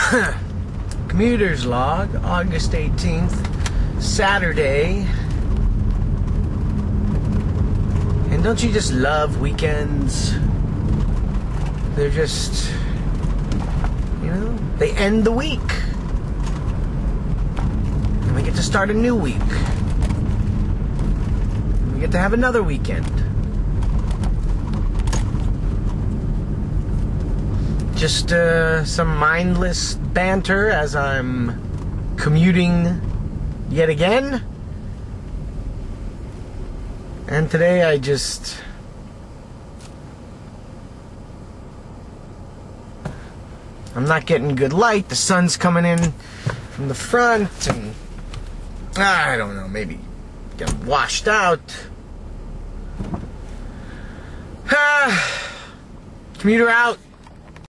Commuters log, August 18th, Saturday. And don't you just love weekends? They're just, they end the week. And we get to start a new week. We get to have another weekend. Just some mindless banter as I'm commuting yet again. And today I'm not getting good light. The sun's coming in from the front, and I don't know, maybe get washed out. Commuter out.